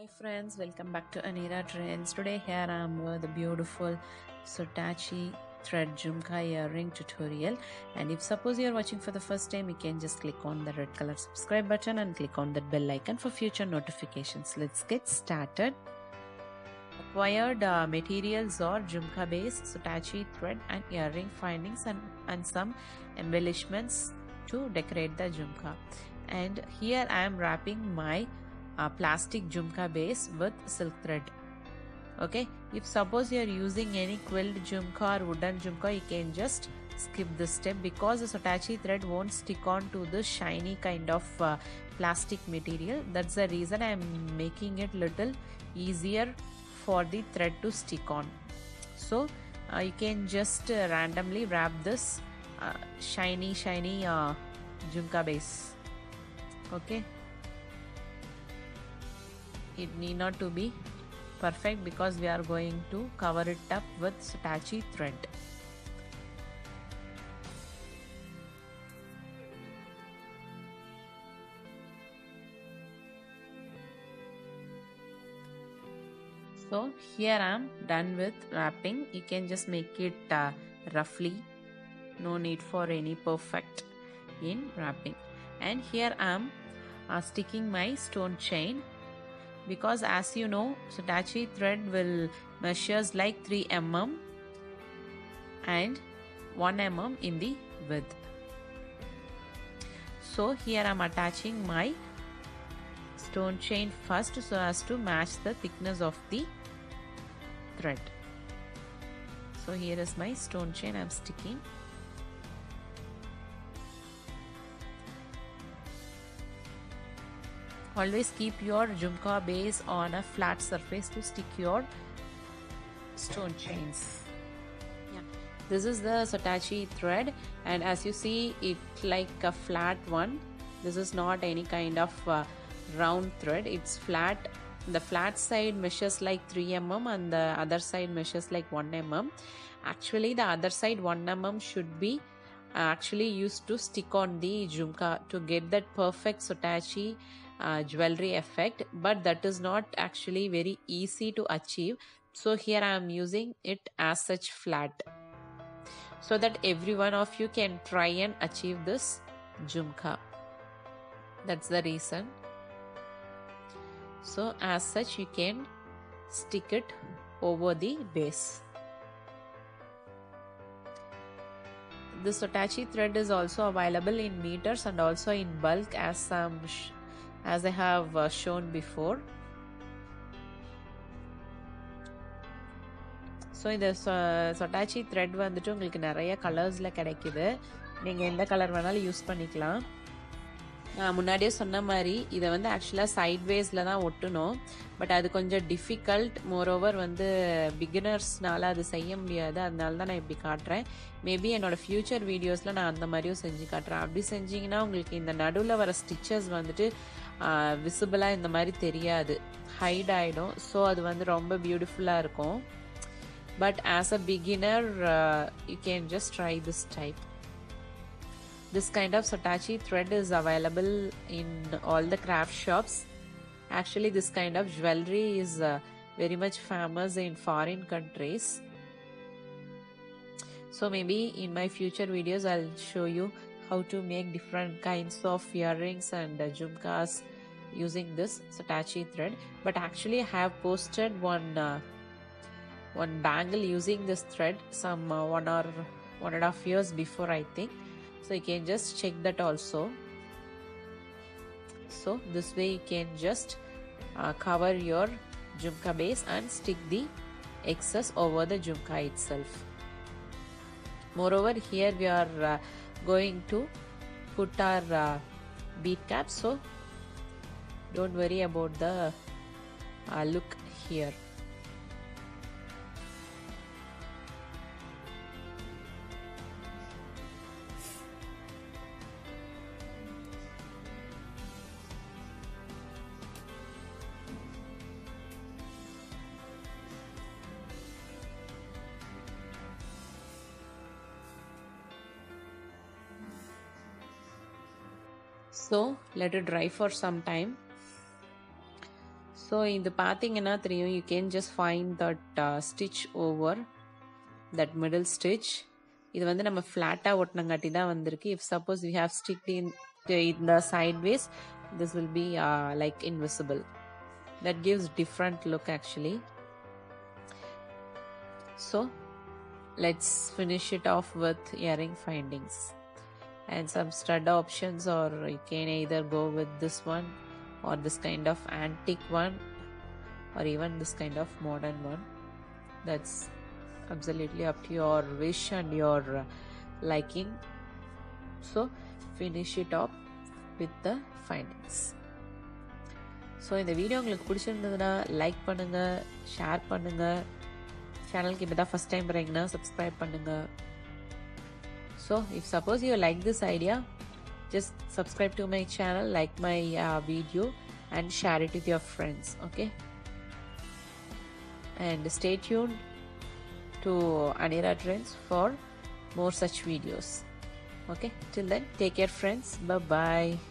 Hi friends, welcome back to Anira Trends. Today here I am with the beautiful Soutache thread Jhumka earring tutorial, and if suppose you are watching for the first time, you can just click on the red color subscribe button and click on that bell icon for future notifications. Let's get started. Required materials are Jhumka base, Soutache thread and earring findings and some embellishments to decorate the Jhumka. And here I am wrapping my plastic Jhumka base with silk thread. Okay, if suppose you are using any quilt Jhumka or wooden Jhumka, you can just skip this step because the Soutache thread won't stick on to the shiny kind of plastic material. That's the reason I am making it little easier for the thread to stick on. So you can just randomly wrap this shiny Jhumka base. Okay, it need not to be perfect because we are going to cover it up with Soutache thread. So here I am done with wrapping. You can just make it roughly, no need for any perfect in wrapping. And here I am sticking my stone chain, because as you know, Soutache thread will measures like 3 mm and 1 mm in the width. So here I am attaching my stone chain first so as to match the thickness of the thread. So here is my stone chain I am sticking. Always keep your Jhumka base on a flat surface to stick your stone chains. Yeah, this is the Soutache thread, and as you see, it's like a flat one. This is not any kind of round thread. It's flat. The flat side measures like 3 mm and the other side measures like 1 mm. Actually, the other side 1 mm should be actually used to stick on the Jhumka to get that perfect Soutache jewelry effect, but that is not actually very easy to achieve. So here I am using it as such flat so that every one of you can try and achieve this Jhumka. That's the reason. So as such you can stick it over the base. The Soutache thread is also available in meters and also in bulk as I have shown before. So இந்த Soutache thread வந்துட்டு உங்களுக்கு நிறைய கலர்ஸ்ல கிடைக்குது. நீங்க எந்த colour வேணாலும் use பண்ணிக்கலாம். நான் முன்னாடியே சொன்ன மாதிரி இதை வந்து ஆக்சுவலாக சைட்வேஸில் தான் ஒட்டணும், பட் அது கொஞ்சம் டிஃபிகல்ட். மோரோவர் வந்து பிகினர்ஸ்னால அது செய்ய முடியாது, அதனால தான் நான் இப்படி காட்டுறேன். மேபி என்னோட ஃப்யூச்சர் வீடியோஸில் நான் அந்த மாதிரியும் செஞ்சு காட்டுறேன். அப்படி செஞ்சிங்கன்னா உங்களுக்கு இந்த நடுவில் வர ஸ்டிச்சஸ் வந்துட்டு விசிபிளாக இந்த மாதிரி தெரியாது, ஹைட் ஆகிடும். ஸோ அது வந்து ரொம்ப பியூட்டிஃபுல்லாக இருக்கும். But as a beginner you can just try this type. This kind of Soutache thread is available in all the craft shops. Actually, this kind of jewelry is very much famous in foreign countries. So maybe in my future videos, I'll show you how to make different kinds of earrings and jhumkas using this Soutache thread. But actually, I have posted one bangle using this thread some 1.5 years before, I think. So you can just check that also. So this way you can just cover your Jhumka base and stick the excess over the Jhumka itself. Moreover, here we are going to put our bead cap, so don't worry about the look here. So let it dry for some time. So in the pathina you can just find that stitch over that middle stitch. இது வந்து நம்ம flat-ஆ ஒட்டனங்காட்டி தான் வந்திருக்கு. If suppose we have sticked in the sideways, this will be like invisible. That gives different look actually. So let's finish it off with earring findings and some stud options, or you can either go with this one or this kind of antique one, or even this kind of modern one. That's absolutely up to your wish and your liking. So finish it up with the findings. So இந்த video உங்களுக்கு பிடிச்சிருந்ததுன்னா like பண்ணுங்க, share பண்ணுங்க, சேனலுக்கு இப்போ தான் first time வரீங்கன்னா subscribe பண்ணுங்க. So if suppose you like this idea, just subscribe to my channel, like my video and share it with your friends. Okay, and stay tuned to Anira Trendz for more such videos. Okay, till then, take care friends. Bye bye.